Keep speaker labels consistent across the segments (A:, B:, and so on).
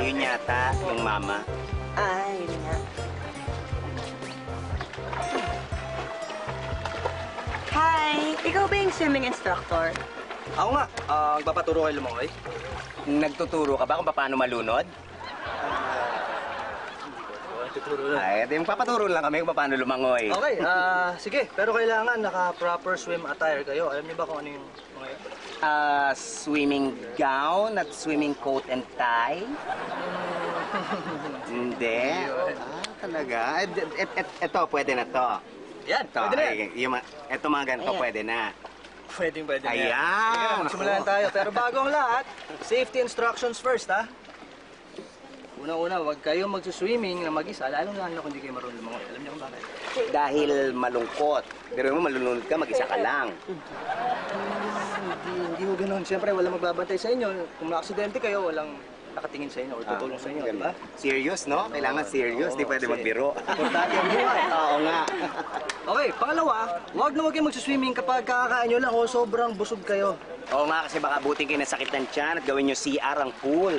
A: Yun yata, yung mama.
B: Yun nga. Hi! Ikaw ba yung swimming instructor?
C: Ako nga, magpapaturo kayo lumangoy.
A: Nagtuturo ka ba kung paano malunod?
C: Tuturo lang.
A: Ay, di magpapaturo lang kami kung paano lumangoy.
C: Okay, sige. Pero kailangan naka-proper swim attire kayo. Alam niyo ba kung ano yung mga yun?
A: Swimming gown at swimming coat and tie? Hindi. Talaga? Ito, pwede na to.
C: Yan,
A: Ito,
C: pwede na yan.
A: Ito mga ganito, pwede na.
C: Pwede na yan.
A: Ayan!
C: Sige, magsimulan tayo. Pero bago ang lahat, safety instructions first, ha? Una-una, huwag kayo magsuswimming na mag-isa, lalong-lalo kung hindi kayo marunong lumangoy. Alam niyo kung bakit?
A: Dahil malungkot. Pero mo malulunod ka, mag-isa ka lang.
C: Hindi ho ganun. Siyempre, walang magbabantay sa inyo. Kung na-aksidente kayo, walang nakatingin sa inyo o tutulong sa inyo, di ba?
A: Serious, no? Kailangan serious. Di pwede
C: kasi
A: magbiro.
C: Importante ang buhay.
A: Oo nga.
C: Okay, pangalawa, huwag na huwag kayo magsuswimming kapag kakakain nyo lang o sobrang busog kayo.
A: Oo nga, kasi baka buting kayo nasakit ng tiyan at gawin nyo CR ang pool.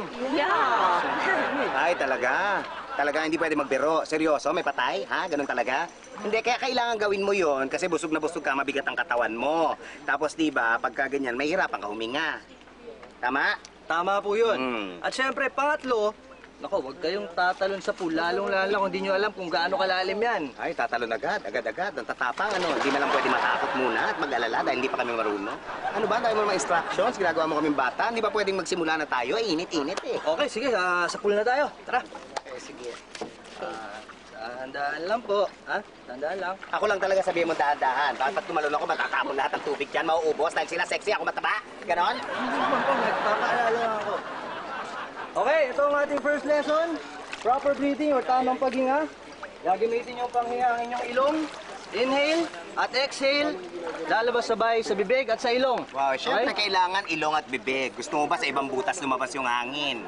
A: Ay, talaga. Talaga hindi pwede magbiro. Seryoso, may patay? Ha? Ganun talaga? Hindi, kaya kailangan gawin mo yon kasi busog na busog ka, mabigat ang katawan mo. Tapos, di ba, pagka ganyan, mahirapan ka huminga. Tama?
C: Tama po yun.
A: Mm.
C: At syempre, pangatlo, nako, huwag kayong tatalon sa pool, lalong-lalo kung hindi nyo alam kung gaano kalalim yan.
A: Ay, tatalon agad-agad. Ang tatapang, ano, hindi na lang pwede matakot muna at mag-alala dahil hindi pa kami marunong. Ano ba, dahil mo mga instructions, ginagawa mo kaming bata, hindi ba pwedeng magsimula na tayo? Init-init eh.
C: Okay, sige, sa pool na tayo. Tara.
A: Okay, sige.
C: Dahan-dahan lang po. Ha? Dahan-dahan lang.
A: Ako lang talaga sabihin mo dahan-dahan. Bakit pag tumalon ako, matatapon lahat ng tubig dyan, mauubos dahil sila sexy, ako mataba? Ganon?
C: Hindi naman po, nagpapaalala lang ako. Okay, ito ang ating first lesson. Proper breathing or tamang paghinga. Gagamitin yung panghinga ang inyong ilong. Inhale at exhale. Lalabas sabay sa bibig at sa ilong.
A: Wow, syempre
C: Okay?
A: kailangan ilong at bibig. Gusto mo ba sa ibang butas lumabas yung hangin?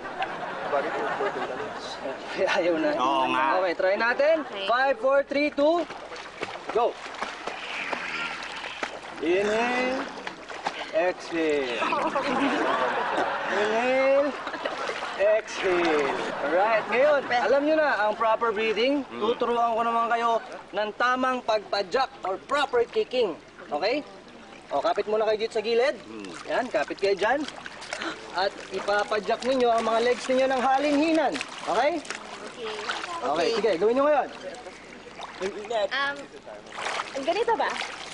C: Ayaw na.
A: Oo nga.
C: Okay, try natin. 5, 4, 3, 2, go. Inhale. Exhale. Inhale. Exhale. Alright, ngayon, alam nyo na ang proper breathing. Tuturuan ko naman kayo ng tamang pagpadyak or proper kicking. Okay? O, kapit muna kayo dito sa gilid. Yan, kapit kayo dyan. At ipapadyak ninyo ang mga legs ninyo ng halinhinan. Okay? Okay, sige, gawin nyo ngayon.
D: Ganito ba?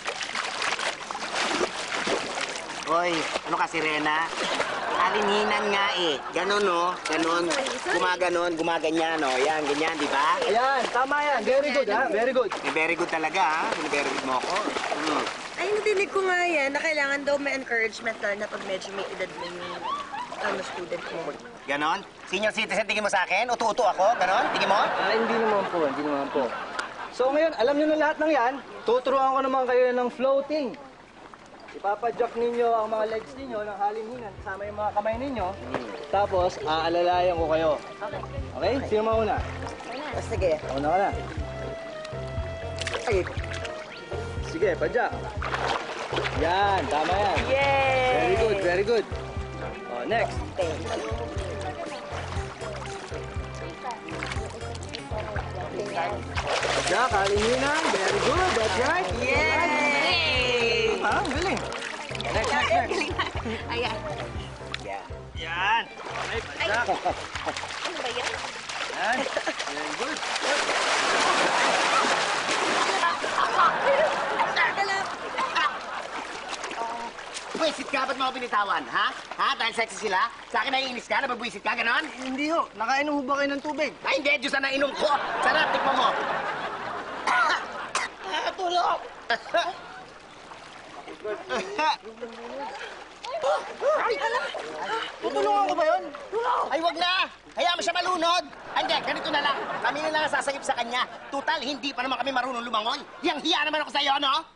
A: Hoy, ano ka, Sirena? Alininan nga eh. Ganon, no? Ganon. Gumaganyan, no? Yan, ganyan, di ba?
C: Ayan, tama yan. Very good, ha? Very good.
A: Very good talaga, ha? Very good mo ako.
B: Ay, nadinig ko nga yan na kailangan daw may encouragement na pag medyo may edad na yung student mo.
A: Ganon? Senior citizen, tingin mo sa akin? Utu-utu ako? Ganon? Tingin mo?
C: Hindi naman po, hindi naman po. So ngayon, alam nyo na lahat ng yan. Tuturuan ko naman kayo ng floating. Ipapadyak ninyo ang mga legs ninyo ng halinhinan kasama yung mga kamay ninyo. Tapos, aalalayan ko kayo.
B: Okay.
C: Okay? Sino mauna?
B: Sige.
C: Mauna ka na.
B: Ay.
C: Sige, padyak. Yan, tama yan.
B: Yay!
C: Very good, very good. Next. Padyak, halinhinan. Very good, that's right.
B: Yay!
C: Ang galing. Next, next, next.
D: Ayan.
A: Yeah.
C: Yan. Okay, padyak.
D: Ano ba yan?
C: Yan. Very good.
A: Buwisit ka? Ba't mo ako binitawan? Ha? Ha? Dahil sexy sila? Sa akin naiinis ka? Nababwisit ka? Ganon?
C: Hindi ho. Nakainom ho ba kayo ng tubig?
A: Ay, hindi. Diyos na nainom ko. Sarap, tikman mo. Tulog!
C: Tutulungan ko ba yun?
A: Ay, wag na! Hayaan mo siya malunod! Hindi, ganito na lang. Kami na lang ang sasagip sa kanya. Tutal, hindi pa naman kami marunong lumangoy. Hiyang-hiya naman ako sa'yo, no?